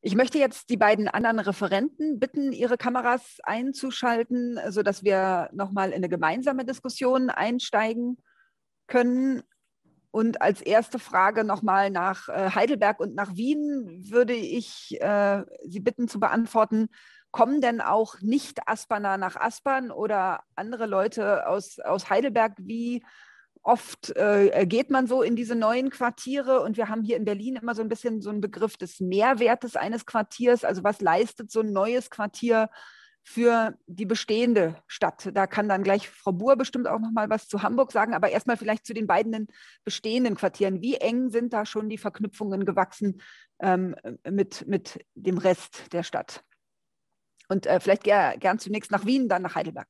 Ich möchte jetzt die beiden anderen Referenten bitten, ihre Kameras einzuschalten, sodass wir nochmal in eine gemeinsame Diskussion einsteigen können. Und als erste Frage nochmal nach Heidelberg und nach Wien würde ich Sie bitten zu beantworten, kommen denn auch Nicht-Asperner nach Aspern oder andere Leute aus Heidelberg? Wie oft geht man so in diese neuen Quartiere? Und wir haben hier in Berlin immer so ein bisschen so einen Begriff des Mehrwertes eines Quartiers. Also was leistet so ein neues Quartier für die bestehende Stadt? Da kann dann gleich Frau Buhr bestimmt auch noch mal was zu Hamburg sagen, aber erstmal vielleicht zu den beiden bestehenden Quartieren. Wie eng sind da schon die Verknüpfungen gewachsen mit dem Rest der Stadt? Und vielleicht gern zunächst nach Wien, dann nach Heidelberg.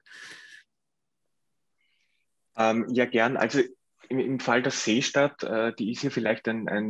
Ja, gern. Also im Fall der Seestadt, die ist hier vielleicht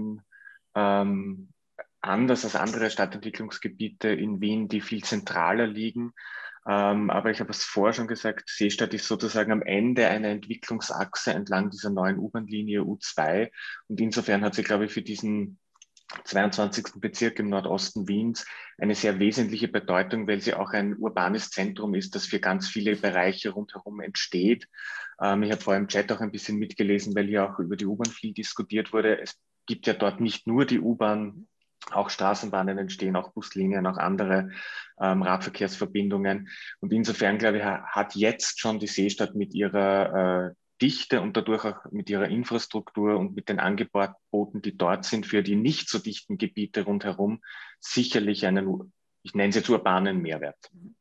anders als andere Stadtentwicklungsgebiete in Wien, die viel zentraler liegen. Aber ich habe es vorher schon gesagt, Seestadt ist sozusagen am Ende einer Entwicklungsachse entlang dieser neuen U-Bahn-Linie U2. Und insofern hat sie, glaube ich, für diesen 22. Bezirk im Nordosten Wiens eine sehr wesentliche Bedeutung, weil sie auch ein urbanes Zentrum ist, das für ganz viele Bereiche rundherum entsteht. Ich habe vorher im Chat auch ein bisschen mitgelesen, weil hier auch über die U-Bahn viel diskutiert wurde. Es gibt ja dort nicht nur die U-Bahn, auch Straßenbahnen entstehen, auch Buslinien, auch andere Radverkehrsverbindungen. Und insofern, glaube ich, hat jetzt schon die Seestadt mit ihrer Dichte und dadurch auch mit ihrer Infrastruktur und mit den Angeboten, die dort sind, für die nicht so dichten Gebiete rundherum, sicherlich einen, ich nenne es jetzt urbanen Mehrwert.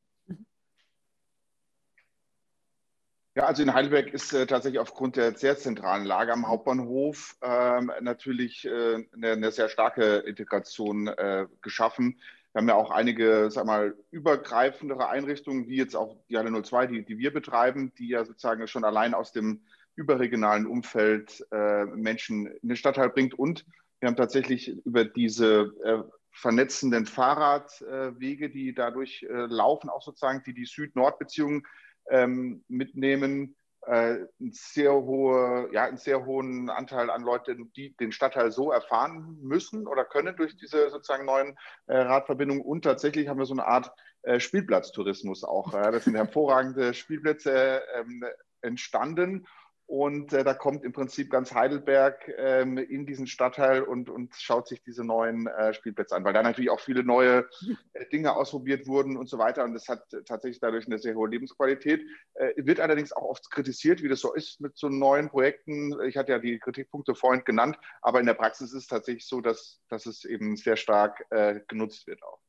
Ja, also in Heidelberg ist tatsächlich aufgrund der sehr zentralen Lage am Hauptbahnhof natürlich eine sehr starke Integration geschaffen. Wir haben ja auch einige, sag mal, übergreifendere Einrichtungen, wie jetzt auch die Halle 02, die wir betreiben, die ja sozusagen schon allein aus dem überregionalen Umfeld Menschen in den Stadtteil bringt. Und wir haben tatsächlich über diese vernetzenden Fahrradwege, die dadurch laufen, auch sozusagen die Süd-Nord-Beziehungen mitnehmen, einen sehr hohen Anteil an Leuten, die den Stadtteil so erfahren müssen oder können durch diese sozusagen neuen Radverbindungen. Und tatsächlich haben wir so eine Art Spielplatztourismus auch. Das sind hervorragende Spielplätze entstanden. Und da kommt im Prinzip ganz Heidelberg in diesen Stadtteil und schaut sich diese neuen Spielplätze an, weil da natürlich auch viele neue Dinge ausprobiert wurden und so weiter. Und das hat tatsächlich dadurch eine sehr hohe Lebensqualität. Wird allerdings auch oft kritisiert, wie das so ist mit so neuen Projekten. Ich hatte ja die Kritikpunkte vorhin genannt, aber in der Praxis ist es tatsächlich so, dass es eben sehr stark genutzt wird auch.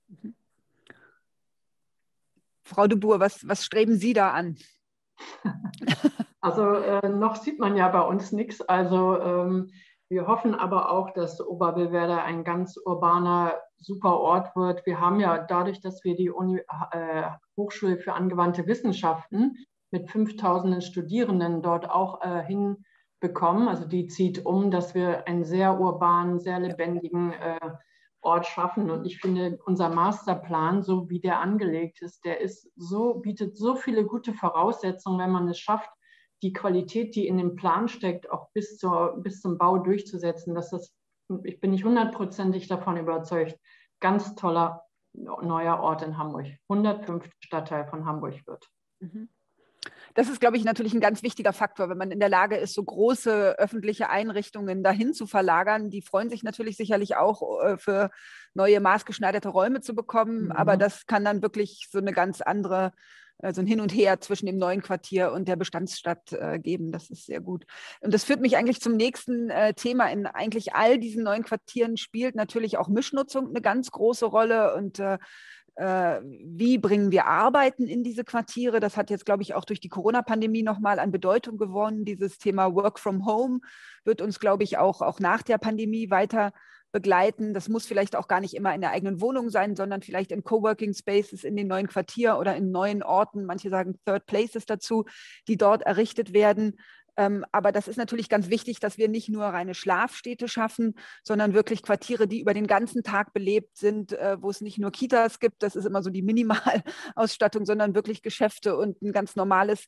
Frau de Boer, was streben Sie da an? Also noch sieht man ja bei uns nichts. Also wir hoffen aber auch, dass Oberwillwerder ein ganz urbaner, super Ort wird. Wir haben ja dadurch, dass wir die Hochschule für angewandte Wissenschaften mit 5.000 Studierenden dort auch hinbekommen. Also die zieht dass wir einen sehr urbanen, sehr lebendigen Ort schaffen. Und ich finde, unser Masterplan, so wie der angelegt ist, bietet so viele gute Voraussetzungen, wenn man es schafft, die Qualität, die in dem Plan steckt, auch bis zum Bau durchzusetzen. Ich bin nicht 100%ig davon überzeugt, ganz toller neuer Ort in Hamburg, 105. Stadtteil von Hamburg wird. Das ist, glaube ich, natürlich ein ganz wichtiger Faktor, wenn man in der Lage ist, so große öffentliche Einrichtungen dahin zu verlagern. Die freuen sich natürlich sicherlich auch, für neue maßgeschneiderte Räume zu bekommen, aber das kann dann wirklich so eine ganz andere, so ein Hin und Her zwischen dem neuen Quartier und der Bestandsstadt geben. Das ist sehr gut. Und das führt mich eigentlich zum nächsten Thema. In eigentlich all diesen neuen Quartieren spielt natürlich auch Mischnutzung eine ganz große Rolle. Und wie bringen wir Arbeiten in diese Quartiere? Das hat jetzt, glaube ich, auch durch die Corona-Pandemie nochmal an Bedeutung gewonnen. Dieses Thema Work from Home wird uns, glaube ich, auch nach der Pandemie weiter begleiten. Das muss vielleicht auch gar nicht immer in der eigenen Wohnung sein, sondern vielleicht in Coworking Spaces in den neuen Quartieren oder in neuen Orten. Manche sagen Third Places dazu, die dort errichtet werden. Aber das ist natürlich ganz wichtig, dass wir nicht nur reine Schlafstädte schaffen, sondern wirklich Quartiere, die über den ganzen Tag belebt sind, wo es nicht nur Kitas gibt, das ist immer so die Minimalausstattung, sondern wirklich Geschäfte und ein ganz normales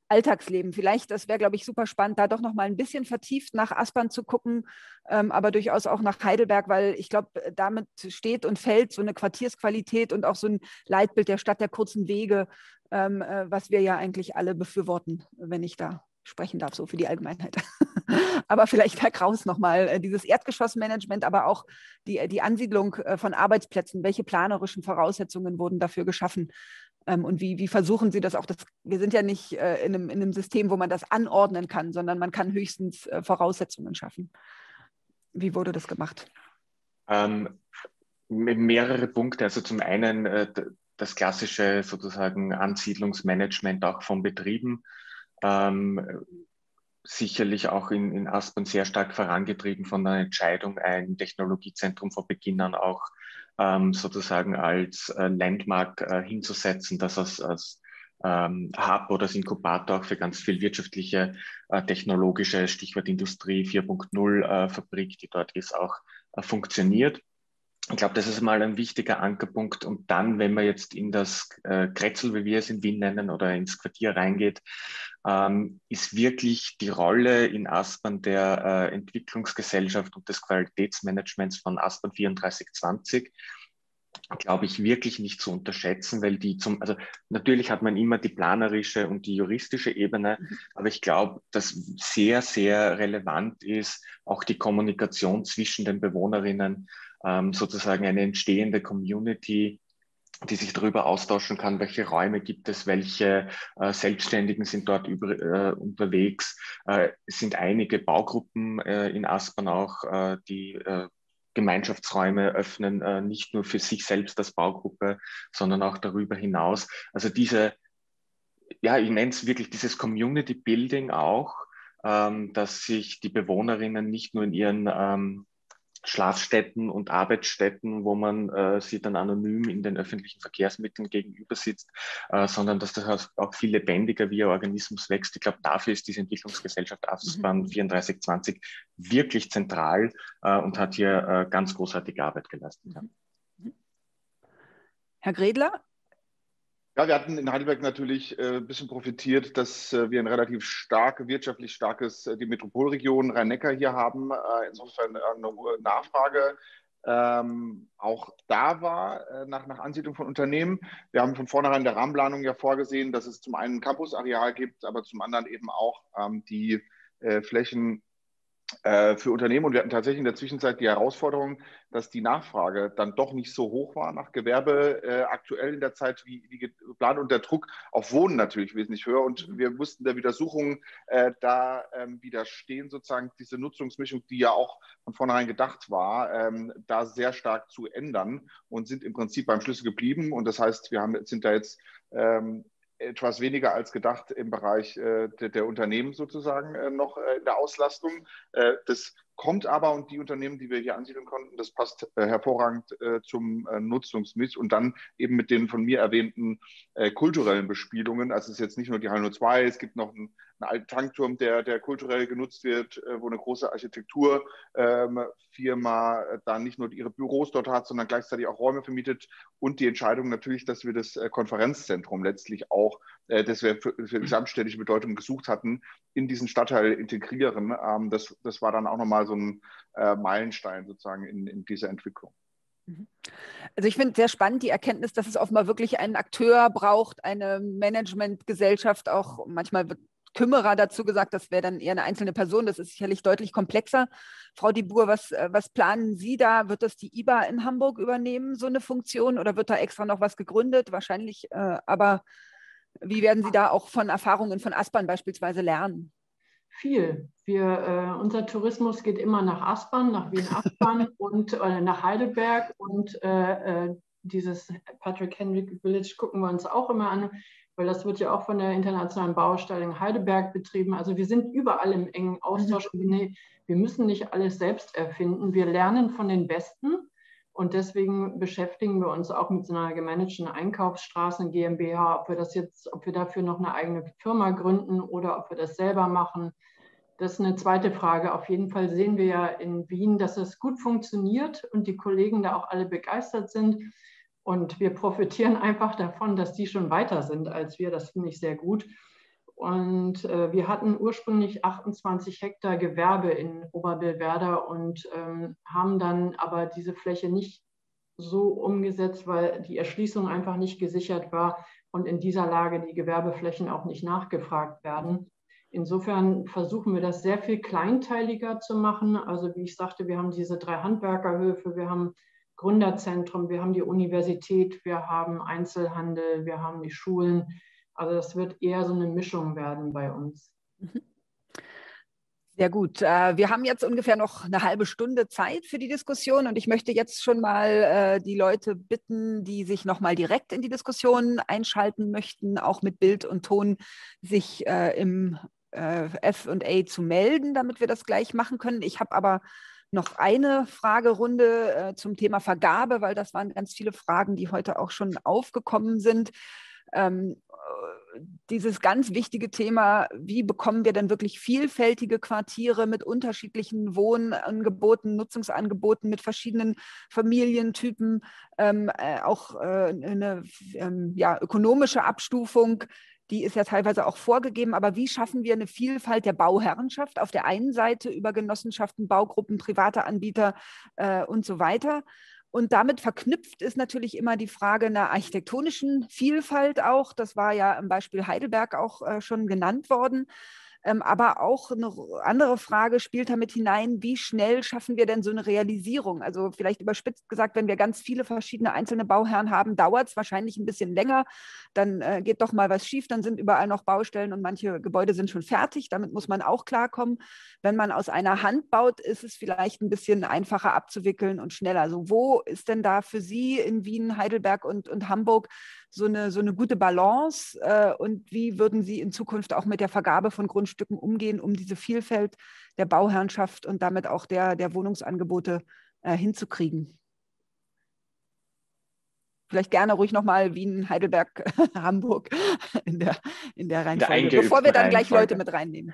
Alltagsleben. Vielleicht, das wäre, glaube ich, super spannend, da doch noch mal ein bisschen vertieft nach Aspern zu gucken, aber durchaus auch nach Heidelberg, weil ich glaube, damit steht und fällt so eine Quartiersqualität und auch so ein Leitbild der Stadt der kurzen Wege, was wir ja eigentlich alle befürworten, wenn ich da sprechen darf, so für die Allgemeinheit. Aber vielleicht Herr Kraus nochmal, dieses Erdgeschossmanagement, aber auch die Ansiedlung von Arbeitsplätzen. Welche planerischen Voraussetzungen wurden dafür geschaffen? Und wie versuchen Sie das auch? Wir sind ja nicht in einem System, wo man das anordnen kann, sondern man kann höchstens Voraussetzungen schaffen. Wie wurde das gemacht? Mehrere Punkte. Also zum einen das klassische sozusagen Ansiedlungsmanagement auch von Betrieben. Sicherlich auch in Aspern sehr stark vorangetrieben von der Entscheidung, ein Technologiezentrum von Beginn an auch sozusagen als Landmark hinzusetzen, das als Hub oder als Inkubator auch für ganz viel wirtschaftliche, technologische, Stichwort Industrie 4.0 Fabrik, die dort ist, auch funktioniert. Ich glaube, das ist mal ein wichtiger Ankerpunkt. Und dann, wenn man jetzt in das Kretzel, wie wir es in Wien nennen, oder ins Quartier reingeht, ist wirklich die Rolle in Aspern der Entwicklungsgesellschaft und des Qualitätsmanagements von Aspern 3420, glaube ich, wirklich nicht zu unterschätzen, weil also natürlich hat man immer die planerische und die juristische Ebene, aber ich glaube, dass sehr, sehr relevant ist auch die Kommunikation zwischen den Bewohnerinnen, sozusagen eine entstehende Community, die sich darüber austauschen kann, welche Räume gibt es, welche Selbstständigen sind dort unterwegs. Es sind einige Baugruppen in Aspern auch, die Gemeinschaftsräume öffnen, nicht nur für sich selbst als Baugruppe, sondern auch darüber hinaus. Also ich nenne es wirklich dieses Community Building auch, dass sich die Bewohnerinnen nicht nur in ihren Schlafstätten und Arbeitsstätten, wo man sie dann anonym in den öffentlichen Verkehrsmitteln gegenüber sitzt, sondern dass das auch viel lebendiger wie ein Organismus wächst. Ich glaube, dafür ist diese Entwicklungsgesellschaft Aspern 3420 wirklich zentral und hat hier ganz großartige Arbeit geleistet. Ja. Herr Gredler? Ja, wir hatten in Heidelberg natürlich ein bisschen profitiert, dass wir ein relativ wirtschaftlich starkes, die Metropolregion Rhein-Neckar hier haben. Insofern eine hohe Nachfrage auch da war nach Ansiedlung von Unternehmen. Wir haben von vornherein in der Rahmenplanung ja vorgesehen, dass es zum einen ein Campusareal gibt, aber zum anderen eben auch die Flächen für Unternehmen. Und wir hatten tatsächlich in der Zwischenzeit die Herausforderung, dass die Nachfrage dann doch nicht so hoch war nach Gewerbe aktuell in der Zeit wie geplant und der Druck auf Wohnen natürlich wesentlich höher. Und wir mussten der Widersuchung widerstehen, sozusagen diese Nutzungsmischung, die ja auch von vornherein gedacht war, da sehr stark zu ändern und sind im Prinzip beim Schlüssel geblieben. Und das heißt, sind da jetzt etwas weniger als gedacht im Bereich der Unternehmen sozusagen noch in der Auslastung. Das kommt aber, und die Unternehmen, die wir hier ansiedeln konnten, das passt hervorragend zum Nutzungsmix und dann eben mit den von mir erwähnten kulturellen Bespielungen. Also es ist jetzt nicht nur die Halle 02, es gibt noch einen alten Tankturm, der kulturell genutzt wird, wo eine große Architekturfirma da nicht nur ihre Büros dort hat, sondern gleichzeitig auch Räume vermietet und die Entscheidung natürlich, dass wir das Konferenzzentrum letztlich auch, das wir für gesamtstädtische Bedeutung gesucht hatten, in diesen Stadtteil integrieren. Das war dann auch nochmal so ein Meilenstein sozusagen in dieser Entwicklung. Also ich finde sehr spannend die Erkenntnis, dass es offenbar wirklich einen Akteur braucht, eine Managementgesellschaft, auch manchmal wird Kümmerer dazu gesagt, das wäre dann eher eine einzelne Person, das ist sicherlich deutlich komplexer. Frau Dibur, was planen Sie da? Wird das die IBA in Hamburg übernehmen, so eine Funktion, oder wird da extra noch was gegründet? Wahrscheinlich, aber wie werden Sie da auch von Erfahrungen von Aspern beispielsweise lernen? Viel. Unser Tourismus geht immer nach Aspern, nach Wien-Aspern und nach Heidelberg und dieses Patrick Henry Village gucken wir uns auch immer an, weil das wird ja auch von der internationalen Baustelle in Heidelberg betrieben. Also wir sind überall im engen Austausch. Wir müssen nicht alles selbst erfinden. Wir lernen von den Besten und deswegen beschäftigen wir uns auch mit so einer gemanagten Einkaufsstraßen GmbH, ob wir dafür noch eine eigene Firma gründen oder ob wir das selber machen. Das ist eine zweite Frage. Auf jeden Fall sehen wir ja in Wien, dass es gut funktioniert und die Kollegen da auch alle begeistert sind. Und wir profitieren einfach davon, dass die schon weiter sind als wir. Das finde ich sehr gut. Und wir hatten ursprünglich 28 Hektar Gewerbe in Oberbillwerder und haben dann aber diese Fläche nicht so umgesetzt, weil die Erschließung einfach nicht gesichert war und in dieser Lage die Gewerbeflächen auch nicht nachgefragt werden. Insofern versuchen wir das sehr viel kleinteiliger zu machen. Also wie ich sagte, wir haben diese 3 Handwerkerhöfe, wir haben Gründerzentrum, wir haben die Universität, wir haben Einzelhandel, wir haben die Schulen. Also das wird eher so eine Mischung werden bei uns. Sehr gut. Wir haben jetzt ungefähr noch eine halbe Stunde Zeit für die Diskussion und ich möchte jetzt schon mal die Leute bitten, die sich noch mal direkt in die Diskussion einschalten möchten, auch mit Bild und Ton sich im F&A zu melden, damit wir das gleich machen können. Ich habe aber noch eine Fragerunde zum Thema Vergabe, weil das waren ganz viele Fragen, die heute auch schon aufgekommen sind. Dieses ganz wichtige Thema, wie bekommen wir denn wirklich vielfältige Quartiere mit unterschiedlichen Wohnangeboten, Nutzungsangeboten, mit verschiedenen Familientypen, auch eine ökonomische Abstufung, die ist ja teilweise auch vorgegeben, aber wie schaffen wir eine Vielfalt der Bauherrenschaft auf der einen Seite über Genossenschaften, Baugruppen, private Anbieter und so weiter. Und damit verknüpft ist natürlich immer die Frage einer architektonischen Vielfalt auch. Das war ja im Beispiel Heidelberg auch schon genannt worden. Aber auch eine andere Frage spielt damit hinein, wie schnell schaffen wir denn so eine Realisierung? Also vielleicht überspitzt gesagt, wenn wir ganz viele verschiedene einzelne Bauherren haben, dauert es wahrscheinlich ein bisschen länger. Dann geht doch mal was schief, dann sind überall noch Baustellen und manche Gebäude sind schon fertig. Damit muss man auch klarkommen. Wenn man aus einer Hand baut, ist es vielleicht ein bisschen einfacher abzuwickeln und schneller. Also wo ist denn da für Sie in Wien, Heidelberg und Hamburg so eine gute Balance und wie würden Sie in Zukunft auch mit der Vergabe von Grundstücken umgehen, um diese Vielfalt der Bauherrenschaft und damit auch der Wohnungsangebote hinzukriegen? Vielleicht gerne ruhig nochmal Wien, Heidelberg, Hamburg in der Reihenfolge, bevor wir dann gleich Leute mit reinnehmen.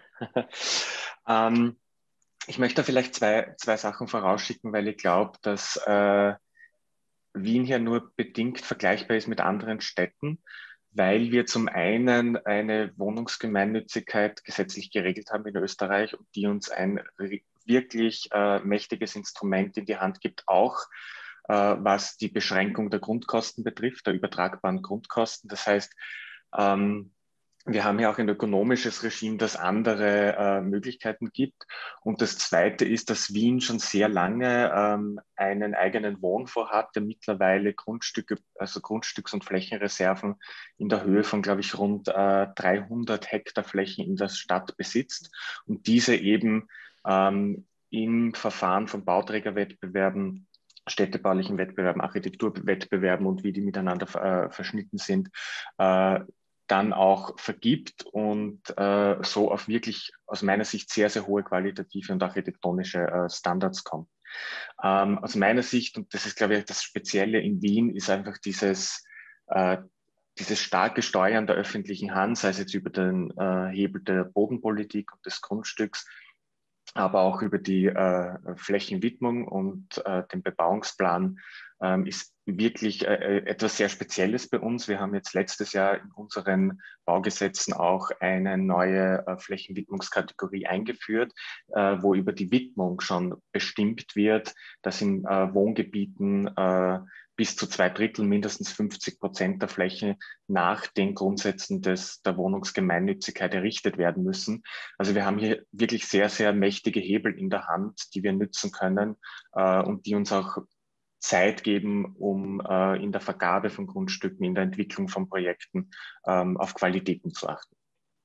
Ich möchte vielleicht zwei Sachen vorausschicken, weil ich glaube, dass Wien hier nur bedingt vergleichbar ist mit anderen Städten, weil wir zum einen eine Wohnungsgemeinnützigkeit gesetzlich geregelt haben in Österreich und die uns ein wirklich mächtiges Instrument in die Hand gibt, auch was die Beschränkung der Grundkosten betrifft, der übertragbaren Grundkosten. Das heißt, wir haben ja auch ein ökonomisches Regime, das andere Möglichkeiten gibt. Und das Zweite ist, dass Wien schon sehr lange einen eigenen Wohnfonds hat, der mittlerweile Grundstücke, also Grundstücks- und Flächenreserven in der Höhe von, glaube ich, rund 300 Hektar Flächen in der Stadt besitzt und diese eben im Verfahren von Bauträgerwettbewerben, städtebaulichen Wettbewerben, Architekturwettbewerben und wie die miteinander verschnitten sind, dann auch vergibt und so auf wirklich aus meiner Sicht sehr, sehr hohe qualitative und architektonische Standards kommt. Aus meiner Sicht, und das ist, glaube ich, das Spezielle in Wien, ist einfach dieses starke Steuern der öffentlichen Hand, sei es jetzt über den Hebel der Bodenpolitik und des Grundstücks, aber auch über die Flächenwidmung und den Bebauungsplan ist wirklich etwas sehr Spezielles bei uns. Wir haben jetzt letztes Jahr in unseren Baugesetzen auch eine neue Flächenwidmungskategorie eingeführt, wo über die Widmung schon bestimmt wird, dass in Wohngebieten bis zu 2/3, mindestens 50% der Fläche nach den Grundsätzen der Wohnungsgemeinnützigkeit errichtet werden müssen. Also wir haben hier wirklich sehr, sehr mächtige Hebel in der Hand, die wir nützen können und die uns auch Zeit geben, um in der Vergabe von Grundstücken, in der Entwicklung von Projekten auf Qualitäten zu achten.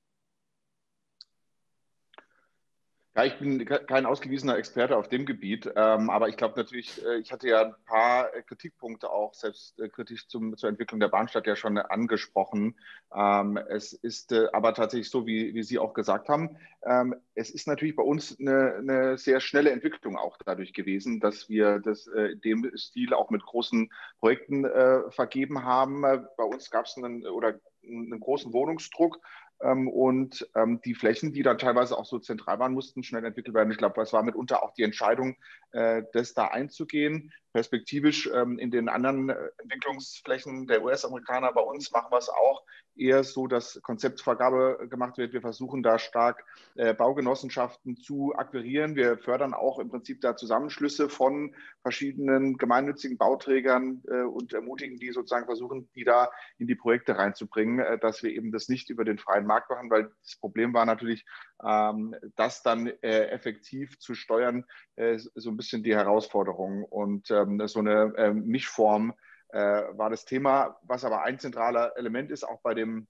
Ja, ich bin kein ausgewiesener Experte auf dem Gebiet, aber ich glaube natürlich, ich hatte ja ein paar Kritikpunkte auch selbstkritisch zur Entwicklung der Bahnstadt ja schon angesprochen. Es ist aber tatsächlich so, wie Sie auch gesagt haben, es ist natürlich bei uns eine sehr schnelle Entwicklung auch dadurch gewesen, dass wir das in dem Stil auch mit großen Projekten vergeben haben. Bei uns gab es einen großen Wohnungsdruck. Und die Flächen, die dann teilweise auch so zentral waren, mussten schnell entwickelt werden. Ich glaube, das war mitunter auch die Entscheidung, das da einzugehen. Perspektivisch in den anderen Entwicklungsflächen der US-Amerikaner, bei uns machen wir es auch eher so, dass Konzeptvergabe gemacht wird. Wir versuchen da stark Baugenossenschaften zu akquirieren. Wir fördern auch im Prinzip da Zusammenschlüsse von verschiedenen gemeinnützigen Bauträgern und ermutigen die sozusagen, versuchen die da in die Projekte reinzubringen, dass wir eben das nicht über den freien Markt machen, weil das Problem war natürlich, das dann effektiv zu steuern, so ein bisschen die Herausforderung. Und so eine Mischform war das Thema, was aber ein zentraler Element ist, auch bei den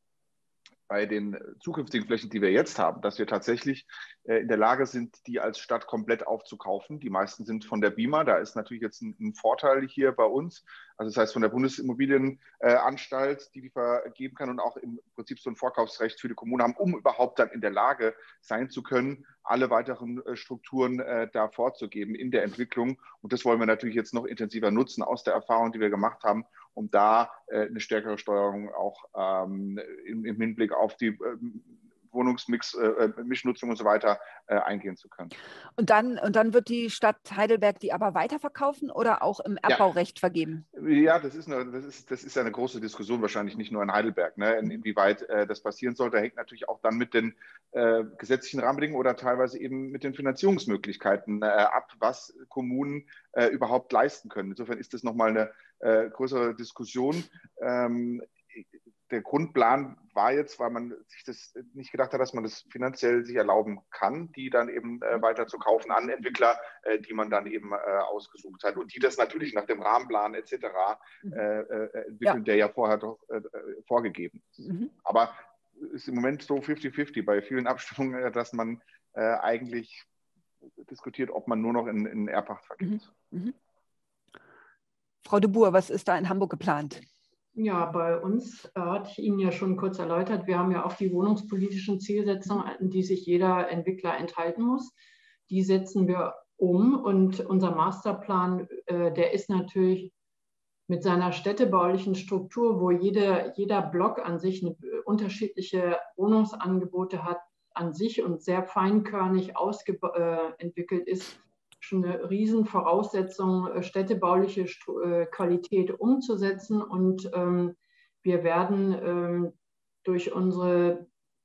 zukünftigen Flächen, die wir jetzt haben, dass wir tatsächlich in der Lage sind, die als Stadt komplett aufzukaufen. Die meisten sind von der BIMA, da ist natürlich jetzt ein Vorteil hier bei uns, also das heißt von der Bundesimmobilienanstalt, die vergeben kann und auch im Prinzip so ein Vorkaufsrecht für die Kommune haben, um überhaupt dann in der Lage sein zu können, alle weiteren Strukturen da vorzugeben in der Entwicklung. Und das wollen wir natürlich jetzt noch intensiver nutzen aus der Erfahrung, die wir gemacht haben, um da eine stärkere Steuerung auch im Hinblick auf die Wohnungsmix, Mischnutzung und so weiter eingehen zu können. Und dann wird die Stadt Heidelberg die aber weiterverkaufen oder auch im Erbbaurecht vergeben? Ja, das ist eine große Diskussion, wahrscheinlich nicht nur in Heidelberg, ne? Inwieweit das passieren soll. Da hängt natürlich auch dann mit den gesetzlichen Rahmenbedingungen oder teilweise eben mit den Finanzierungsmöglichkeiten ab, was Kommunen überhaupt leisten können. Insofern ist das nochmal eine größere Diskussion. Der Grundplan war jetzt, weil man sich das nicht gedacht hat, dass man das finanziell sich erlauben kann, die dann eben weiter zu kaufen an Entwickler, die man dann eben ausgesucht hat und die das natürlich nach dem Rahmenplan etc. Entwickeln, der ja vorher doch vorgegeben ist. Aber es ist im Moment so 50-50 bei vielen Abstimmungen, dass man eigentlich diskutiert, ob man nur noch in Erbpacht vergibt. Frau de Boer, was ist da in Hamburg geplant? Ja, bei uns hatte ich Ihnen ja schon kurz erläutert, wir haben ja auch die wohnungspolitischen Zielsetzungen, an die sich jeder Entwickler enthalten muss. Die setzen wir um und unser Masterplan, der ist natürlich mit seiner städtebaulichen Struktur, wo jeder Block an sich eine unterschiedliche Wohnungsangebote hat, an sich und sehr feinkörnig entwickelt ist, schon eine Riesenvoraussetzung, städtebauliche Qualität umzusetzen. Und wir werden durch unsere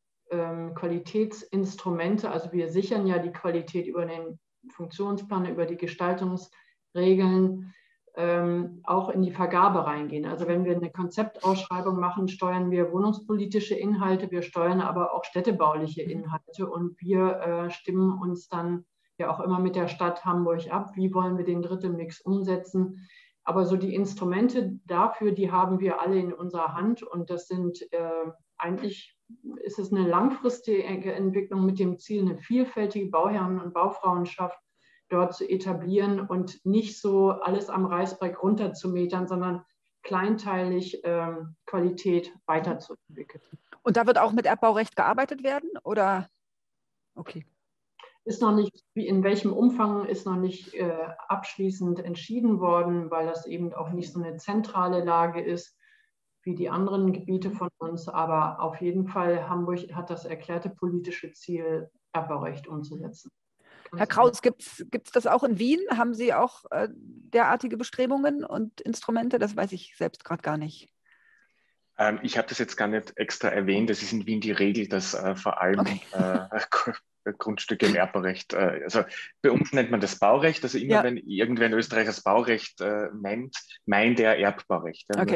Qualitätsinstrumente, also wir sichern ja die Qualität über den Funktionsplan, über die Gestaltungsregeln, auch in die Vergabe reingehen. Also wenn wir eine Konzeptausschreibung machen, steuern wir wohnungspolitische Inhalte, wir steuern aber auch städtebauliche Inhalte und wir stimmen uns dann ja auch immer mit der Stadt Hamburg ab, wie wollen wir den Drittelmix umsetzen. Aber so die Instrumente dafür, die haben wir alle in unserer Hand und das sind eigentlich, ist es eine langfristige Entwicklung mit dem Ziel, eine vielfältige Bauherren- und Baufrauenschaft dort zu etablieren und nicht so alles am Reißbrett runterzumetern, sondern kleinteilig Qualität weiterzuentwickeln. Und da wird auch mit Erbbaurecht gearbeitet werden, oder? Okay. Ist noch nicht, in welchem Umfang ist noch nicht abschließend entschieden worden, weil das eben auch nicht so eine zentrale Lage ist wie die anderen Gebiete von uns. Aber auf jeden Fall, Hamburg hat das erklärte politische Ziel, Erbbaurecht umzusetzen. Herr Kraus, gibt es das auch in Wien? Haben Sie auch derartige Bestrebungen und Instrumente? Das weiß ich selbst gerade gar nicht. Ich habe das jetzt gar nicht extra erwähnt. Das ist in Wien die Regel, dass vor allem Grundstücke im Erbbaurecht, also bei uns nennt man das Baurecht, also immer wenn irgendwer in Österreich das Baurecht meint er Erbbaurecht, nur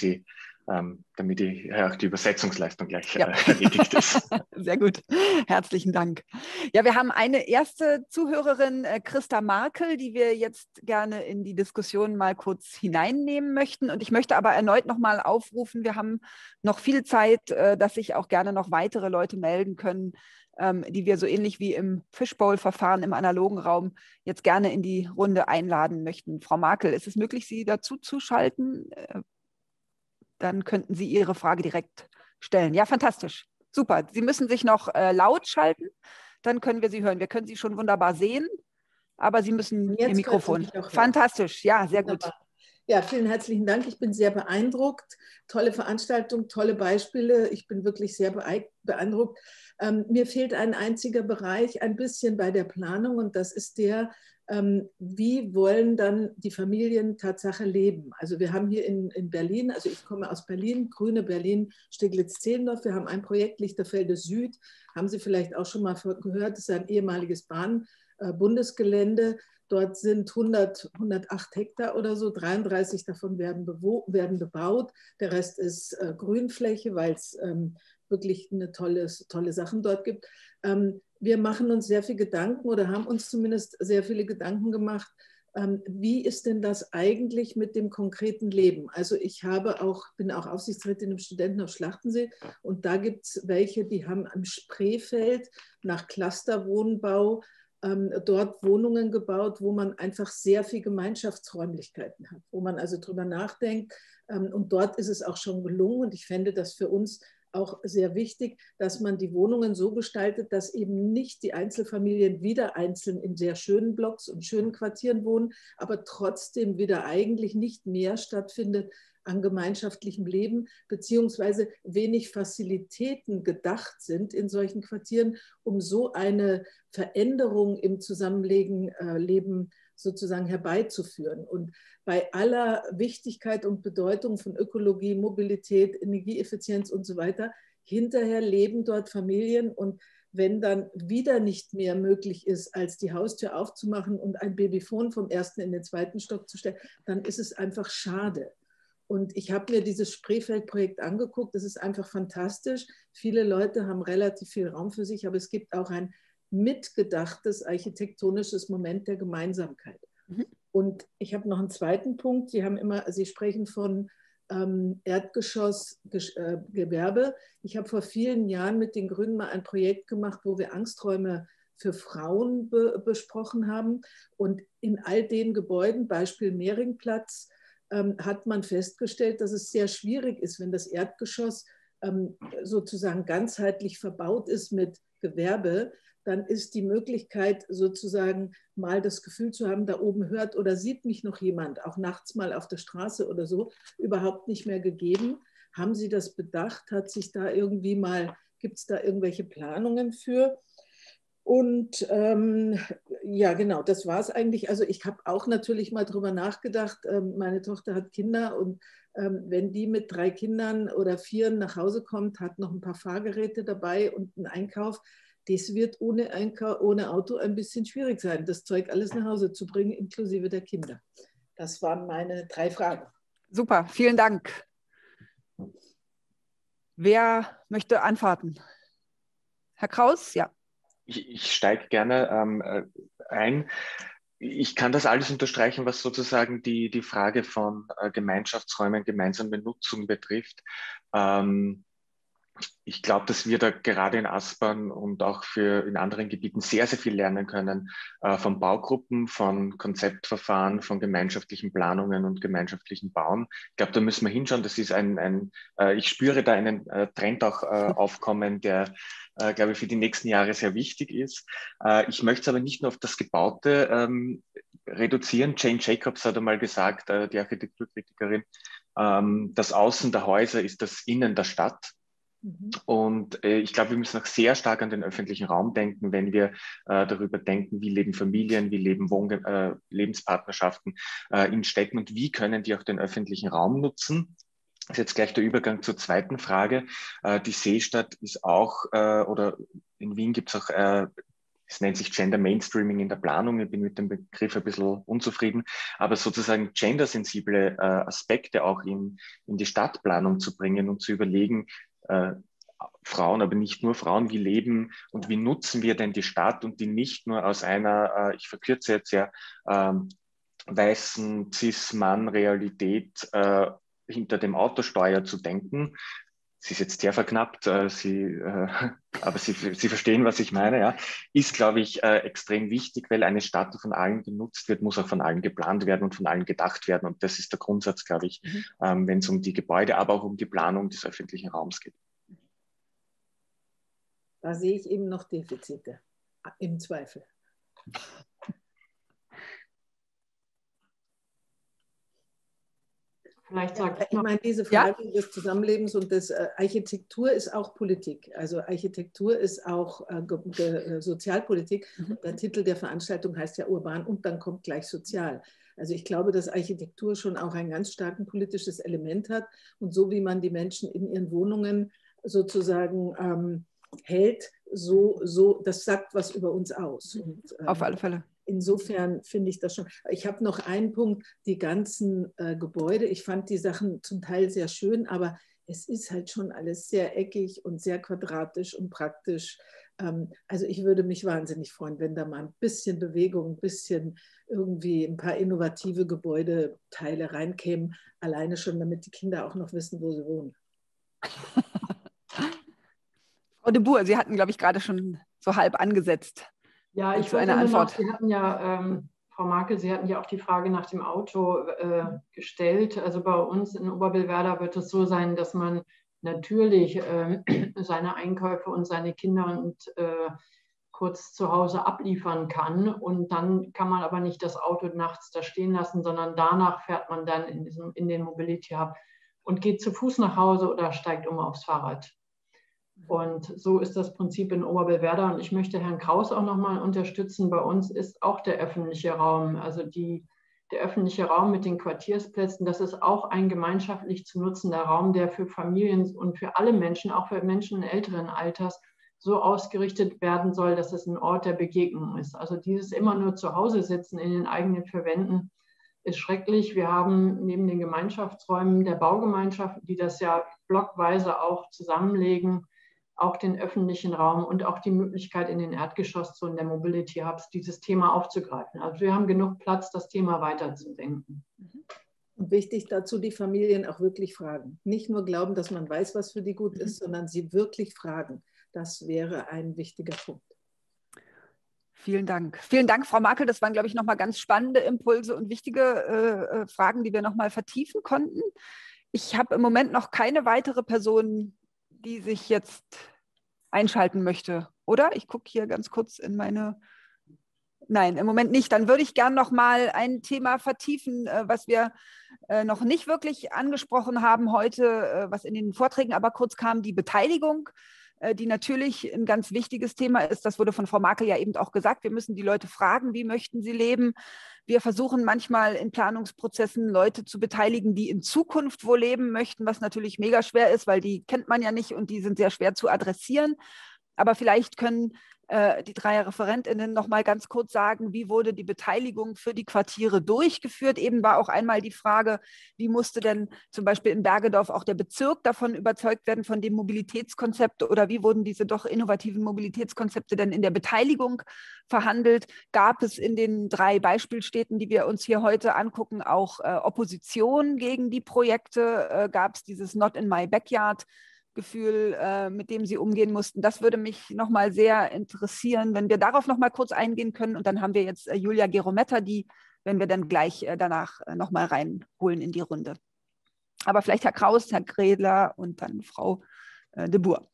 damit die Übersetzungsleistung gleich erledigt ist. Sehr gut, herzlichen Dank. Ja, wir haben eine erste Zuhörerin, Christa Markel, die wir jetzt gerne in die Diskussion mal kurz hineinnehmen möchten. Und ich möchte aber erneut nochmal aufrufen, wir haben noch viel Zeit, dass sich auch gerne noch weitere Leute melden können, die wir so ähnlich wie im Fishbowl-Verfahren im analogen Raum jetzt gerne in die Runde einladen möchten. Frau Markel, ist es möglich, Sie dazu zu schalten? Dann könnten Sie Ihre Frage direkt stellen. Ja, fantastisch. Super. Sie müssen sich noch laut schalten, dann können wir Sie hören. Wir können Sie schon wunderbar sehen, aber Sie müssen Ihr Mikrofon. Fantastisch, ja, sehr gut. Ja, vielen herzlichen Dank. Ich bin sehr beeindruckt. Tolle Veranstaltung, tolle Beispiele. Ich bin wirklich sehr beeindruckt. Mir fehlt ein einziger Bereich ein bisschen bei der Planung und das ist der, wie wollen dann die Familien Tatsache leben? Also wir haben hier in Berlin, also ich komme aus Berlin, Grüne Berlin, Steglitz-Zehlendorf, wir haben ein Projekt Lichterfelde Süd, haben Sie vielleicht auch schon mal gehört, das ist ein ehemaliges Bundesgelände. Dort sind 108 Hektar oder so, 33 davon werden bebaut, der Rest ist Grünfläche, weil es wirklich tolle Sachen dort gibt. Wir machen uns sehr viel Gedanken oder haben uns zumindest sehr viele Gedanken gemacht, wie ist denn das eigentlich mit dem konkreten Leben? Also ich bin auch Aufsichtsrätin im Studentenhaus Schlachtensee und da gibt es welche, die haben am Spreefeld nach Clusterwohnbau dort Wohnungen gebaut, wo man einfach sehr viel Gemeinschaftsräumlichkeiten hat, wo man also drüber nachdenkt. Und dort ist es auch schon gelungen und ich fände das für uns auch sehr wichtig, dass man die Wohnungen so gestaltet, dass eben nicht die Einzelfamilien wieder einzeln in sehr schönen Blocks und schönen Quartieren wohnen, aber trotzdem wieder eigentlich nicht mehr stattfindet an gemeinschaftlichem Leben, beziehungsweise wenig Facilitäten gedacht sind in solchen Quartieren, um so eine Veränderung im Zusammenleben sozusagen herbeizuführen. Und bei aller Wichtigkeit und Bedeutung von Ökologie, Mobilität, Energieeffizienz und so weiter, hinterher leben dort Familien und wenn dann wieder nicht mehr möglich ist, als die Haustür aufzumachen und ein Babyphon vom ersten in den zweiten Stock zu stellen, dann ist es einfach schade. Und ich habe mir dieses Spreefeld-Projekt angeguckt, das ist einfach fantastisch. Viele Leute haben relativ viel Raum für sich, aber es gibt auch ein mitgedachtes architektonisches Moment der Gemeinsamkeit. Mhm. Und ich habe noch einen zweiten Punkt. Sie sprechen von Erdgeschossgewerbe. Ich habe vor vielen Jahren mit den Grünen mal ein Projekt gemacht, wo wir Angsträume für Frauen besprochen haben. Und in all den Gebäuden, Beispiel Mehringplatz, hat man festgestellt, dass es sehr schwierig ist, wenn das Erdgeschoss sozusagen ganzheitlich verbaut ist mit Gewerbe, dann ist die Möglichkeit sozusagen mal das Gefühl zu haben, da oben hört oder sieht mich noch jemand, auch nachts mal auf der Straße oder so, überhaupt nicht mehr gegeben. Haben Sie das bedacht? Gibt es da irgendwelche Planungen für? Und ja, genau, das war es eigentlich. Also ich habe auch natürlich mal drüber nachgedacht, meine Tochter hat Kinder und wenn die mit 3 Kindern oder 4 nach Hause kommt, hat noch ein paar Fahrgeräte dabei und einen Einkauf, das wird ohne Auto ein bisschen schwierig sein, das Zeug alles nach Hause zu bringen, inklusive der Kinder. Das waren meine 3 Fragen. Super, vielen Dank. Wer möchte antworten? Herr Kraus, ja. Ich steige gerne ein. Ich kann das alles unterstreichen, was sozusagen die Frage von Gemeinschaftsräumen, gemeinsame Nutzung betrifft. Ich glaube, dass wir da gerade in Aspern und auch in anderen Gebieten sehr, sehr viel lernen können von Baugruppen, von Konzeptverfahren, von gemeinschaftlichen Planungen und gemeinschaftlichen Bauen. Ich glaube, da müssen wir hinschauen. Das ist ich spüre da einen Trend auch aufkommen, der, glaube ich, für die nächsten Jahre sehr wichtig ist. Ich möchte es aber nicht nur auf das Gebaute reduzieren. Jane Jacobs hat einmal gesagt, die Architekturkritikerin, das Außen der Häuser ist das Innen der Stadt. Und ich glaube, wir müssen auch sehr stark an den öffentlichen Raum denken, wenn wir darüber denken, wie leben Familien, wie leben Lebenspartnerschaften in Städten und wie können die auch den öffentlichen Raum nutzen. Das ist jetzt gleich der Übergang zur zweiten Frage. Die Seestadt ist auch, oder in Wien gibt es auch, es nennt sich Gender Mainstreaming in der Planung. Ich bin mit dem Begriff ein bisschen unzufrieden, aber sozusagen gendersensible Aspekte auch in die Stadtplanung zu bringen und zu überlegen, Frauen, aber nicht nur Frauen, wie leben und wie nutzen wir denn die Stadt und die nicht nur aus einer, ich verkürze jetzt ja, weißen Cis-Mann-Realität hinter dem Autosteuer zu denken. Sie ist jetzt sehr verknappt, aber Sie verstehen, was ich meine, ja, ist, glaube ich, extrem wichtig, weil eine Stadt, die von allen genutzt wird, muss auch von allen geplant werden und von allen gedacht werden. Und das ist der Grundsatz, glaube ich, wenn es um die Gebäude, aber auch um die Planung des öffentlichen Raums geht. Da sehe ich eben noch Defizite, im Zweifel. Vielleicht sage ich meine, diese Frage des Zusammenlebens und des Architektur ist auch Politik. Also Architektur ist auch Sozialpolitik. Der Titel der Veranstaltung heißt ja urban und dann kommt gleich sozial. Also ich glaube, dass Architektur schon auch ein ganz starkes politisches Element hat. Und so wie man die Menschen in ihren Wohnungen sozusagen hält, das sagt was über uns aus. Und, auf alle Fälle. Insofern finde ich das schon. Ich habe noch einen Punkt, die ganzen Gebäude. Ich fand die Sachen zum Teil sehr schön, aber es ist halt schon alles sehr eckig und sehr quadratisch und praktisch. Also ich würde mich wahnsinnig freuen, wenn da mal ein bisschen Bewegung, ein bisschen irgendwie ein paar innovative Gebäudeteile reinkämen. Alleine schon, damit die Kinder auch noch wissen, wo sie wohnen. Frau de Boer, Sie hatten, glaube ich, gerade schon so halb angesetzt. Ja, ich wollte nur noch, Sie hatten ja, Frau Markel, Sie hatten ja auch die Frage nach dem Auto gestellt. Also bei uns in Oberbillwerder wird es so sein, dass man natürlich seine Einkäufe und seine Kinder kurz zu Hause abliefern kann. Und dann kann man aber nicht das Auto nachts da stehen lassen, sondern danach fährt man dann in den Mobility Hub und geht zu Fuß nach Hause oder steigt aufs Fahrrad. Und so ist das Prinzip in Oberbillwerder. Und ich möchte Herrn Kraus auch nochmal unterstützen. Bei uns ist auch der öffentliche Raum, also der öffentliche Raum mit den Quartiersplätzen, das ist auch ein gemeinschaftlich zu nutzender Raum, der für Familien und für alle Menschen, auch für Menschen älteren Alters, so ausgerichtet werden soll, dass es ein Ort der Begegnung ist. Also dieses immer nur zu Hause sitzen in den eigenen vier Wänden ist schrecklich. Wir haben neben den Gemeinschaftsräumen der Baugemeinschaft, die das ja blockweise auch zusammenlegen, auch den öffentlichen Raum und auch die Möglichkeit in den Erdgeschosszonen der Mobility Hubs dieses Thema aufzugreifen. Also wir haben genug Platz, das Thema weiterzudenken. Und wichtig dazu, die Familien auch wirklich fragen. Nicht nur glauben, dass man weiß, was für die gut ist, sondern sie wirklich fragen. Das wäre ein wichtiger Punkt. Vielen Dank. Vielen Dank, Frau Markel. Das waren, glaube ich, nochmal ganz spannende Impulse und wichtige Fragen, die wir nochmal vertiefen konnten. Ich habe im Moment noch keine weitere Person, die sich jetzt einschalten möchte, oder? Ich gucke hier ganz kurz in meine... Nein, im Moment nicht. Dann würde ich gerne noch mal ein Thema vertiefen, was wir noch nicht wirklich angesprochen haben heute, was in den Vorträgen aber kurz kam, die Beteiligung, die natürlich ein ganz wichtiges Thema ist. Das wurde von Frau Markel ja eben auch gesagt. Wir müssen die Leute fragen, wie möchten sie leben. Wir versuchen manchmal in Planungsprozessen Leute zu beteiligen, die in Zukunft wo leben möchten, was natürlich mega schwer ist, weil die kennt man ja nicht und die sind sehr schwer zu adressieren. Aber vielleicht können die drei ReferentInnen noch mal ganz kurz sagen, wie wurde die Beteiligung für die Quartiere durchgeführt? Eben war auch einmal die Frage, wie musste denn zum Beispiel in Bergedorf auch der Bezirk davon überzeugt werden, von dem Mobilitätskonzept, oder wie wurden diese doch innovativen Mobilitätskonzepte denn in der Beteiligung verhandelt? Gab es in den drei Beispielstädten, die wir uns hier heute angucken, auch Opposition gegen die Projekte? Gab es dieses Not in my backyard Gefühl, mit dem Sie umgehen mussten? Das würde mich nochmal sehr interessieren, wenn wir darauf nochmal kurz eingehen können. Und dann haben wir jetzt Julia Gerometta, die, wenn wir dann gleich danach nochmal reinholen in die Runde. Aber vielleicht Herr Kraus, Herr Gredler und dann Frau de Boer.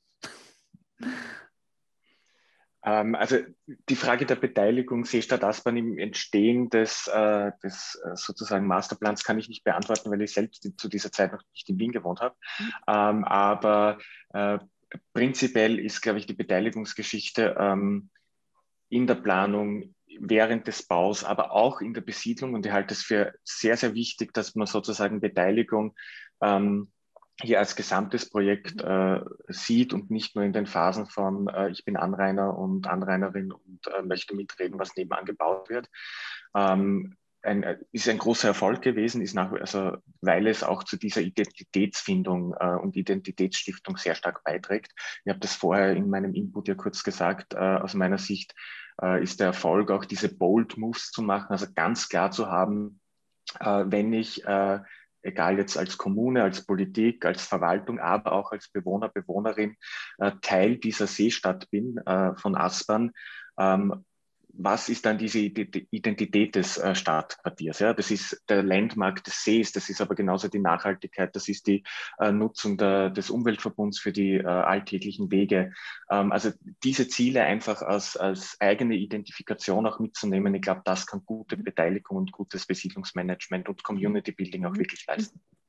Also die Frage der Beteiligung Seestadt Aspern im Entstehen des sozusagen Masterplans kann ich nicht beantworten, weil ich selbst zu dieser Zeit noch nicht in Wien gewohnt habe. Aber prinzipiell ist, glaube ich, die Beteiligungsgeschichte in der Planung, während des Baus, aber auch in der Besiedlung. Und ich halte es für sehr, sehr wichtig, dass man sozusagen Beteiligung hier als gesamtes Projekt sieht und nicht nur in den Phasen von ich bin Anrainer und Anrainerin und möchte mitreden, was nebenan gebaut wird. Ist ein großer Erfolg gewesen, weil es auch zu dieser Identitätsfindung und Identitätsstiftung sehr stark beiträgt. Ich habe das vorher in meinem Input ja kurz gesagt. Aus meiner Sicht ist der Erfolg auch, diese Bold Moves zu machen, also ganz klar zu haben, wenn ich egal jetzt als Kommune, als Politik, als Verwaltung, aber auch als Bewohner, Bewohnerin, Teil dieser Seestadt bin, von Aspern. Was ist dann diese Identität des Stadtquartiers? Ja? Das ist der Landmark des Sees, das ist aber genauso die Nachhaltigkeit, das ist die Nutzung des Umweltverbunds für die alltäglichen Wege. Also diese Ziele einfach als eigene Identifikation auch mitzunehmen, ich glaube, das kann gute Beteiligung und gutes Besiedlungsmanagement und Community Building auch wirklich leisten.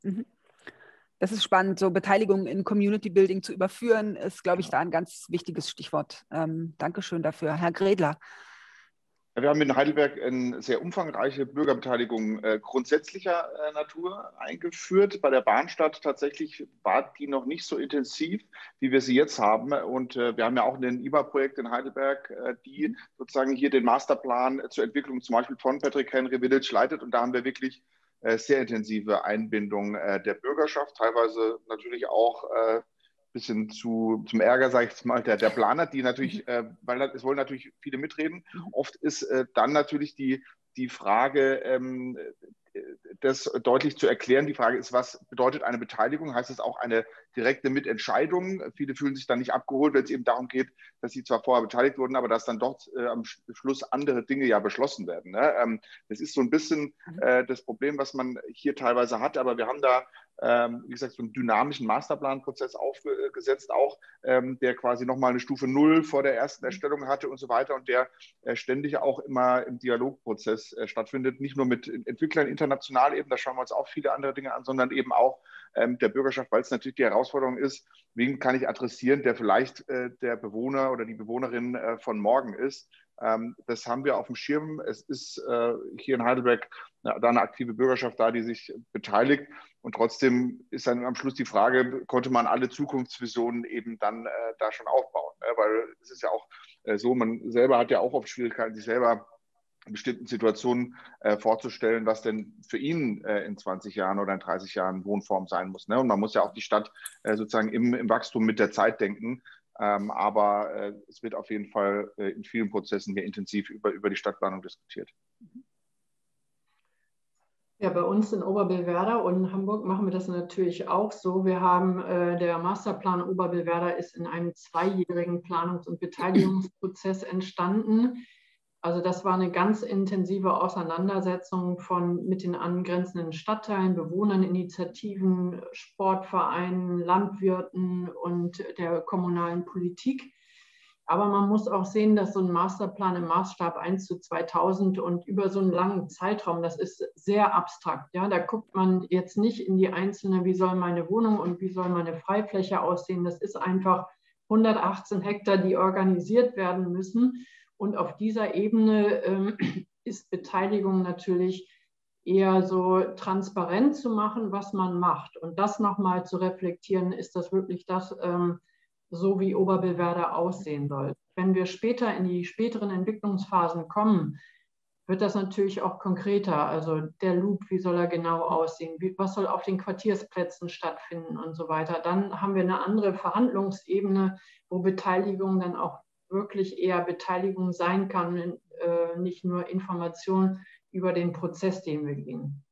Mhm. Das ist spannend, so Beteiligung in Community Building zu überführen, ist, glaube ich, da ein ganz wichtiges Stichwort. Dankeschön dafür. Herr Gredler. Wir haben in Heidelberg eine sehr umfangreiche Bürgerbeteiligung grundsätzlicher Natur eingeführt. Bei der Bahnstadt tatsächlich war die noch nicht so intensiv, wie wir sie jetzt haben. Und wir haben ja auch ein IBA-Projekt in Heidelberg, die sozusagen hier den Masterplan zur Entwicklung zum Beispiel von Patrick Henry Village leitet. Und da haben wir wirklich sehr intensive Einbindung der Bürgerschaft, teilweise natürlich auch bisschen zum Ärger, sage ich jetzt mal, der Planer, die natürlich, weil es wollen natürlich viele mitreden. Oft ist dann natürlich die Frage, das deutlich zu erklären. Die Frage ist, was bedeutet eine Beteiligung? Heißt es auch eine direkte Mitentscheidung? Viele fühlen sich dann nicht abgeholt, wenn es eben darum geht, dass sie zwar vorher beteiligt wurden, aber dass dann dort am Schluss andere Dinge ja beschlossen werden. Ne? Das ist so ein bisschen das Problem, was man hier teilweise hat, aber wir haben da wie gesagt, so einen dynamischen Masterplanprozess aufgesetzt, auch der quasi nochmal eine Stufe 0 vor der ersten Erstellung hatte und so weiter und der ständig auch immer im Dialogprozess stattfindet, nicht nur mit Entwicklern international eben, da schauen wir uns auch viele andere Dinge an, sondern eben auch der Bürgerschaft, weil es natürlich die Herausforderung ist, wen kann ich adressieren, der vielleicht der Bewohner oder die Bewohnerin von morgen ist. Das haben wir auf dem Schirm. Es ist hier in Heidelberg da eine aktive Bürgerschaft da, die sich beteiligt. Und trotzdem ist dann am Schluss die Frage, konnte man alle Zukunftsvisionen eben dann da schon aufbauen? Ne? Weil es ist ja auch so, man selber hat ja auch oft Schwierigkeiten, sich selber in bestimmten Situationen vorzustellen, was denn für ihn in 20 Jahren oder in 30 Jahren Wohnform sein muss. Ne? Und man muss ja auch die Stadt sozusagen im Wachstum mit der Zeit denken. Aber es wird auf jeden Fall in vielen Prozessen hier intensiv über die Stadtplanung diskutiert. Ja, bei uns in Oberbillwerder und in Hamburg machen wir das natürlich auch so. Wir haben, der Masterplan Oberbillwerder ist in einem 2-jährigen Planungs- und Beteiligungsprozess entstanden. Also das war eine ganz intensive Auseinandersetzung mit den angrenzenden Stadtteilen, Bewohnerinitiativen, Sportvereinen, Landwirten und der kommunalen Politik. Aber man muss auch sehen, dass so ein Masterplan im Maßstab 1:2000 und über so einen langen Zeitraum, das ist sehr abstrakt. Ja? Da guckt man jetzt nicht in die einzelne, wie soll meine Wohnung und wie soll meine Freifläche aussehen. Das ist einfach 118 Hektar, die organisiert werden müssen. Und auf dieser Ebene ist Beteiligung natürlich eher so transparent zu machen, was man macht. Und das nochmal zu reflektieren, ist das wirklich das, so wie Oberbillwerder aussehen soll. Wenn wir später in die späteren Entwicklungsphasen kommen, wird das natürlich auch konkreter. Also der Loop, wie soll er genau aussehen? Was soll auf den Quartiersplätzen stattfinden und so weiter? Dann haben wir eine andere Verhandlungsebene, wo Beteiligung dann auch wirklich eher Beteiligung sein kann, nicht nur Information über den Prozess, den wir gehen.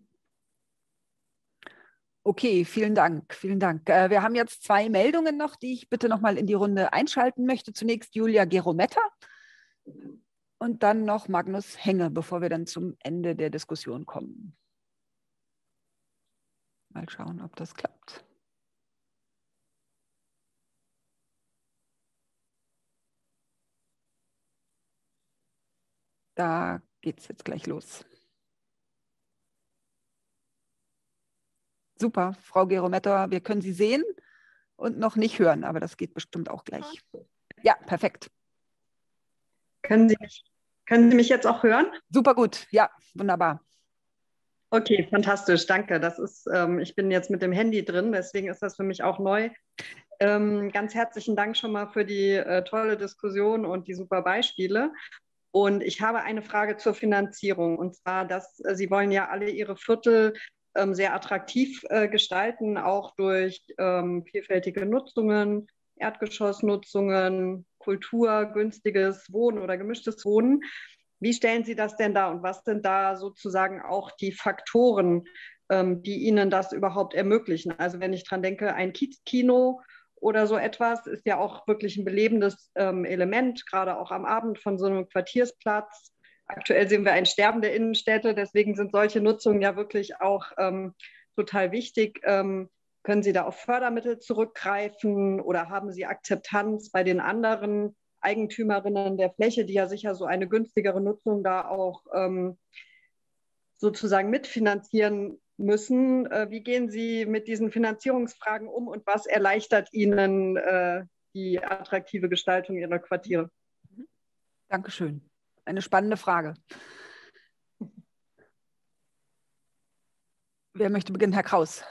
Okay, vielen Dank, vielen Dank. Wir haben jetzt 2 Meldungen noch, die ich bitte noch mal in die Runde einschalten möchte. Zunächst Julia Gerometta und dann noch Magnus Henge, bevor wir dann zum Ende der Diskussion kommen. Mal schauen, ob das klappt. Da geht es jetzt gleich los. Super, Frau Gerometta, wir können Sie sehen und noch nicht hören, aber das geht bestimmt auch gleich. Ja, perfekt. Können Sie mich jetzt auch hören? Super gut, ja, wunderbar. Okay, fantastisch, danke. Ich bin jetzt mit dem Handy drin, deswegen ist das für mich auch neu. Ganz herzlichen Dank schon mal für die tolle Diskussion und die super Beispiele. Und ich habe eine Frage zur Finanzierung. Und zwar, dass Sie wollen ja alle Ihre Viertel sehr attraktiv gestalten, auch durch vielfältige Nutzungen, Erdgeschossnutzungen, Kultur, günstiges Wohnen oder gemischtes Wohnen. Wie stellen Sie das denn dar und was sind da sozusagen auch die Faktoren, die Ihnen das überhaupt ermöglichen? Also wenn ich dran denke, ein Kiezkino oder so etwas ist ja auch wirklich ein belebendes Element, gerade auch am Abend von so einem Quartiersplatz. Aktuell sehen wir ein Sterben der Innenstädte, deswegen sind solche Nutzungen ja wirklich auch total wichtig. Können Sie da auf Fördermittel zurückgreifen oder haben Sie Akzeptanz bei den anderen Eigentümerinnen der Fläche, die ja sicher so eine günstigere Nutzung da auch sozusagen mitfinanzieren müssen. Wie gehen Sie mit diesen Finanzierungsfragen um und was erleichtert Ihnen die attraktive Gestaltung Ihrer Quartiere? Dankeschön. Eine spannende Frage. Wer möchte beginnen? Herr Kraus.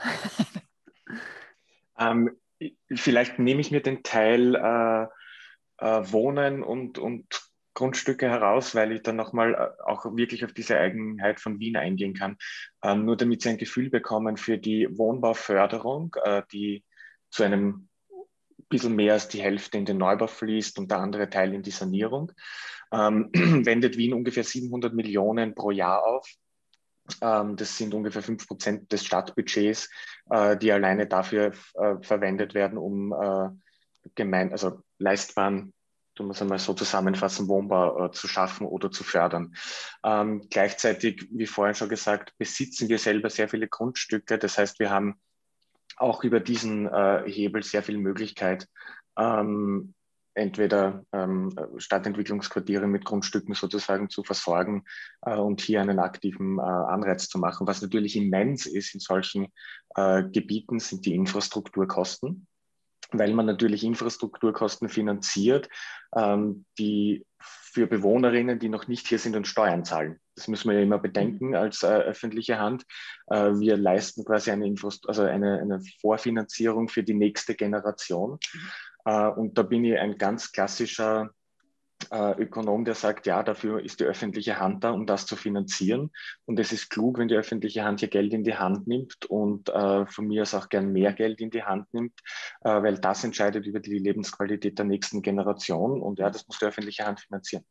Vielleicht nehme ich mir den Teil Wohnen und Grundstücke heraus, weil ich dann nochmal auch wirklich auf diese Eigenheit von Wien eingehen kann. Nur damit Sie ein Gefühl bekommen für die Wohnbauförderung, die zu einem bisschen mehr als die Hälfte in den Neubau fließt und der andere Teil in die Sanierung, wendet Wien ungefähr 700 Millionen pro Jahr auf. Das sind ungefähr 5% des Stadtbudgets, die alleine dafür verwendet werden, um also leistbaren, du musst einmal so zusammenfassen, Wohnbau zu schaffen oder zu fördern. Gleichzeitig, wie vorhin schon gesagt, besitzen wir selber sehr viele Grundstücke. Das heißt, wir haben auch über diesen Hebel sehr viel Möglichkeit, entweder Stadtentwicklungsquartiere mit Grundstücken sozusagen zu versorgen und hier einen aktiven Anreiz zu machen. Was natürlich immens ist in solchen Gebieten, sind die Infrastrukturkosten, weil man natürlich Infrastrukturkosten finanziert, die für Bewohnerinnen, die noch nicht hier sind und Steuern zahlen. Das müssen wir ja immer bedenken als öffentliche Hand. Wir leisten quasi eine Vorfinanzierung für die nächste Generation. Und da bin ich ein ganz klassischer Ökonom, der sagt, ja, dafür ist die öffentliche Hand da, um das zu finanzieren. Und es ist klug, wenn die öffentliche Hand hier Geld in die Hand nimmt und von mir aus auch gern mehr Geld in die Hand nimmt, weil das entscheidet über die Lebensqualität der nächsten Generation. Und ja, das muss die öffentliche Hand finanzieren.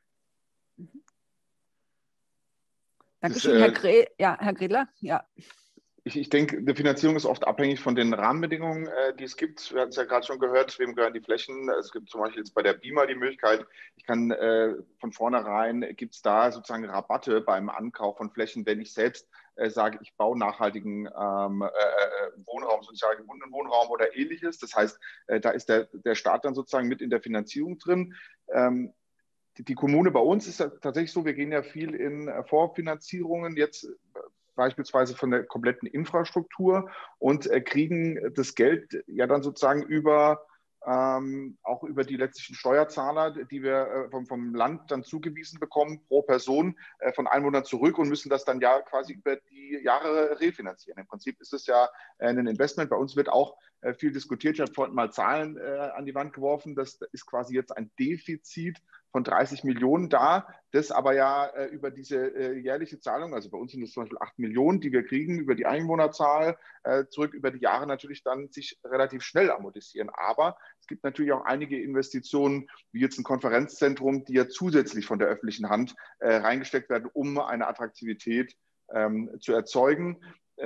Dankeschön, Herr Gredler. Ja. Ich denke, die Finanzierung ist oft abhängig von den Rahmenbedingungen, die es gibt. Wir hatten es ja gerade schon gehört, wem gehören die Flächen. Es gibt zum Beispiel jetzt bei der BIMA die Möglichkeit, ich kann von vornherein, gibt es da sozusagen Rabatte beim Ankauf von Flächen, wenn ich selbst sage, ich baue nachhaltigen Wohnraum, sozial gebundenen Wohnraum oder ähnliches. Das heißt, da ist der Staat dann sozusagen mit in der Finanzierung drin. Die Kommune bei uns ist ja tatsächlich so, wir gehen ja viel in Vorfinanzierungen jetzt beispielsweise von der kompletten Infrastruktur und kriegen das Geld ja dann sozusagen auch über die letztlichen Steuerzahler, die wir vom Land dann zugewiesen bekommen, pro Person von Einwohnern zurück und müssen das dann ja quasi über die Jahre refinanzieren. Im Prinzip ist es ja ein Investment. Bei uns wird auch viel diskutiert. Ich habe vorhin mal Zahlen an die Wand geworfen. Das ist quasi jetzt ein Defizit von 30 Millionen da, das aber ja über diese jährliche Zahlung, also bei uns sind es zum Beispiel 8 Millionen, die wir kriegen über die Einwohnerzahl, zurück über die Jahre natürlich dann sich relativ schnell amortisieren. Aber es gibt natürlich auch einige Investitionen, wie jetzt ein Konferenzzentrum, die ja zusätzlich von der öffentlichen Hand reingesteckt werden, um eine Attraktivität zu erzeugen.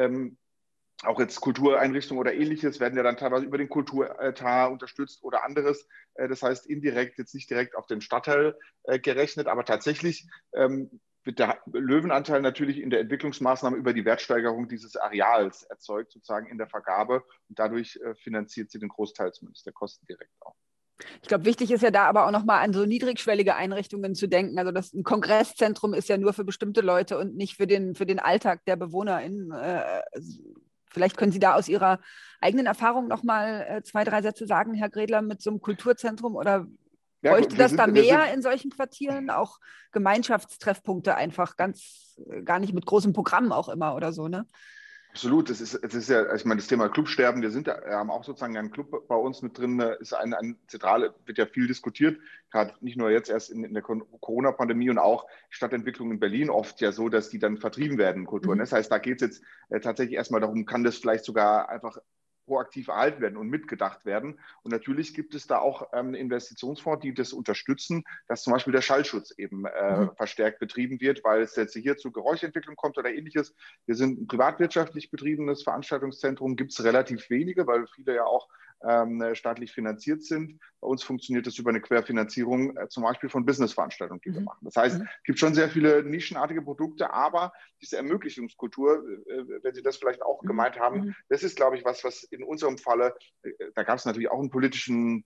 Auch jetzt Kultureinrichtungen oder Ähnliches werden ja dann teilweise über den Kulturetat unterstützt oder anderes. Das heißt indirekt, jetzt nicht direkt auf den Stadtteil gerechnet, aber tatsächlich wird der Löwenanteil natürlich in der Entwicklungsmaßnahme über die Wertsteigerung dieses Areals erzeugt, sozusagen in der Vergabe. Und dadurch finanziert sie den Großteil zumindest der Kosten direkt auch. Ich glaube, wichtig ist ja da aber auch nochmal an so niedrigschwellige Einrichtungen zu denken. Also ein Kongresszentrum ist ja nur für bestimmte Leute und nicht für den Alltag der BewohnerInnen. Vielleicht können Sie da aus Ihrer eigenen Erfahrung noch mal 2, 3 Sätze sagen, Herr Gredler, mit so einem Kulturzentrum oder bräuchte das da mehr in solchen Quartieren? Auch Gemeinschaftstreffpunkte einfach gar nicht mit großem Programm auch immer oder so, ne? Absolut, es ist ja, ich meine, das Thema Clubsterben, wir haben auch sozusagen einen Club bei uns mit drin, ist eine Zentrale, wird ja viel diskutiert, gerade nicht nur jetzt erst in der Corona-Pandemie und auch Stadtentwicklung in Berlin oft ja so, dass die dann vertrieben werden, Kulturen. Das heißt, da geht es jetzt tatsächlich erstmal darum, kann das vielleicht sogar einfach proaktiv erhalten werden und mitgedacht werden. Und natürlich gibt es da auch Investitionsfonds, die das unterstützen, dass zum Beispiel der Schallschutz eben verstärkt betrieben wird, weil es jetzt hier zu Geräuschentwicklung kommt oder ähnliches. Wir sind ein privatwirtschaftlich betriebenes Veranstaltungszentrum, gibt es relativ wenige, weil viele ja auch staatlich finanziert sind. Bei uns funktioniert das über eine Querfinanzierung zum Beispiel von Businessveranstaltungen, die wir machen. Das heißt, es gibt schon sehr viele nischenartige Produkte, aber diese Ermöglichungskultur, wenn Sie das vielleicht auch gemeint haben, das ist, glaube ich, was in unserem Falle, da gab es natürlich auch einen politischen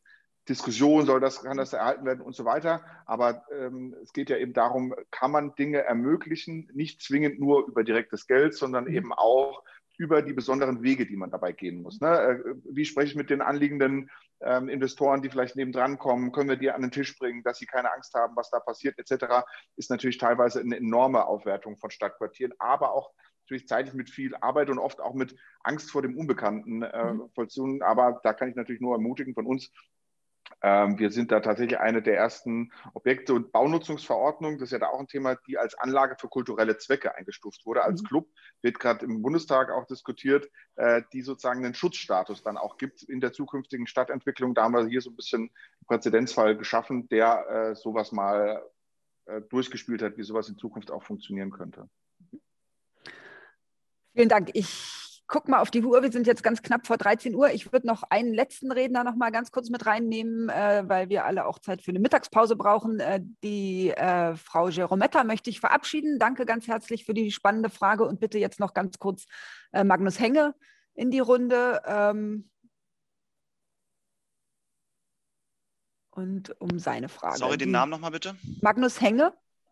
Diskussion, kann das erhalten werden und so weiter. Aber es geht ja eben darum, kann man Dinge ermöglichen, nicht zwingend nur über direktes Geld, sondern eben auch über die besonderen Wege, die man dabei gehen muss. Ne? Wie spreche ich mit den anliegenden Investoren, die vielleicht nebendran kommen? Können wir die an den Tisch bringen, dass sie keine Angst haben, was da passiert, etc. Ist natürlich teilweise eine enorme Aufwertung von Stadtquartieren, aber auch natürlich zeitlich mit viel Arbeit und oft auch mit Angst vor dem Unbekannten vollzogen. Aber da kann ich natürlich nur ermutigen von uns. Wir sind da tatsächlich eine der ersten Objekte- und Baunutzungsverordnungen, das ist ja da auch ein Thema, die als Anlage für kulturelle Zwecke eingestuft wurde. Als Club wird gerade im Bundestag auch diskutiert, die sozusagen einen Schutzstatus dann auch gibt in der zukünftigen Stadtentwicklung. Da haben wir hier so ein bisschen einen Präzedenzfall geschaffen, der sowas mal durchgespielt hat, wie sowas in Zukunft auch funktionieren könnte. Vielen Dank. Ich gucke mal auf die Uhr. Wir sind jetzt ganz knapp vor 13 Uhr. Ich würde noch einen letzten Redner noch mal ganz kurz mit reinnehmen, weil wir alle auch Zeit für eine Mittagspause brauchen. Die Frau Gerometta möchte ich verabschieden. Danke ganz herzlich für die spannende Frage und bitte jetzt noch ganz kurz Magnus Henge in die Runde und um seine Frage. Sorry, den Namen nochmal bitte. Magnus Henge.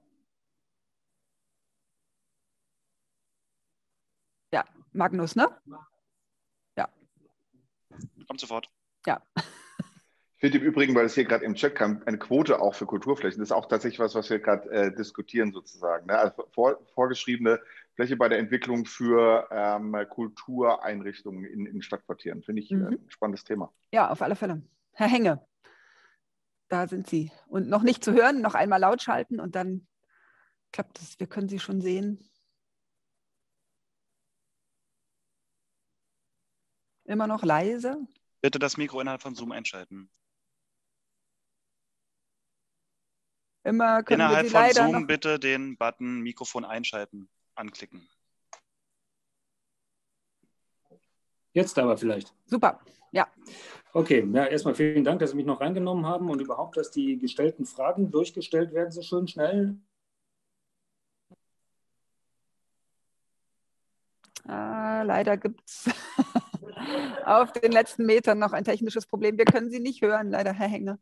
Ja, Magnus, ne? Ja. Kommt sofort. Ja. Ich finde im Übrigen, weil es hier gerade im Chat kam, eine Quote auch für Kulturflächen. Das ist auch tatsächlich was wir gerade diskutieren sozusagen. Ne? Also vorgeschriebene Fläche bei der Entwicklung für Kultureinrichtungen in Stadtquartieren. Finde ich ein spannendes Thema. Ja, auf alle Fälle. Herr Henge, da sind Sie. Und noch nicht zu hören, noch einmal laut schalten und dann klappt es. Wir können Sie schon sehen. Immer noch leise. Bitte das Mikro innerhalb von Zoom einschalten. Immer können innerhalb wir Sie von leider Zoom noch... bitte den Button Mikrofon einschalten anklicken. Jetzt aber vielleicht. Super, ja. Okay, ja, erstmal vielen Dank, dass Sie mich noch reingenommen haben und überhaupt, dass die gestellten Fragen durchgestellt werden, so schön schnell. Leider gibt es auf den letzten Metern noch ein technisches Problem. Wir können Sie nicht hören, leider, Herr Henge.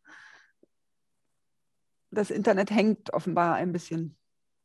Das Internet hängt offenbar ein bisschen.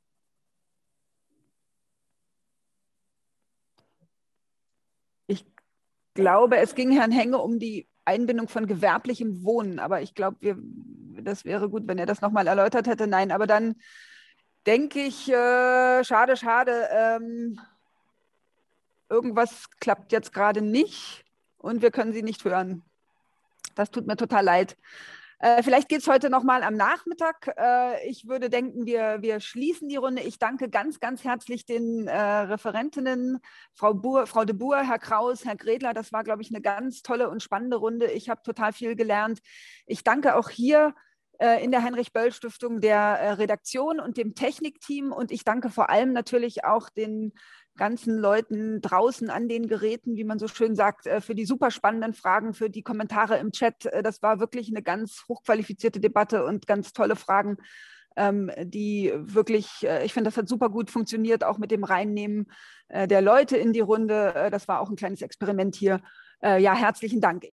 Ich glaube, es ging Herrn Henge um die Einbindung von gewerblichem Wohnen, aber ich glaube, das wäre gut, wenn er das nochmal erläutert hätte. Nein, aber dann denke ich, schade, schade, irgendwas klappt jetzt gerade nicht und wir können Sie nicht hören. Das tut mir total leid. Vielleicht geht es heute noch mal am Nachmittag. Ich würde denken, wir schließen die Runde. Ich danke ganz, ganz herzlich den Referentinnen, Frau de Boer, Herr Kraus, Herr Gredler. Das war, glaube ich, eine ganz tolle und spannende Runde. Ich habe total viel gelernt. Ich danke auch hier in der Heinrich-Böll-Stiftung der Redaktion und dem Technikteam. Und ich danke vor allem natürlich auch den ganzen Leuten draußen an den Geräten, wie man so schön sagt, für die super spannenden Fragen, für die Kommentare im Chat. Das war wirklich eine ganz hochqualifizierte Debatte und ganz tolle Fragen, die wirklich, ich finde, das hat super gut funktioniert, auch mit dem Reinnehmen der Leute in die Runde. Das war auch ein kleines Experiment hier. Ja, herzlichen Dank.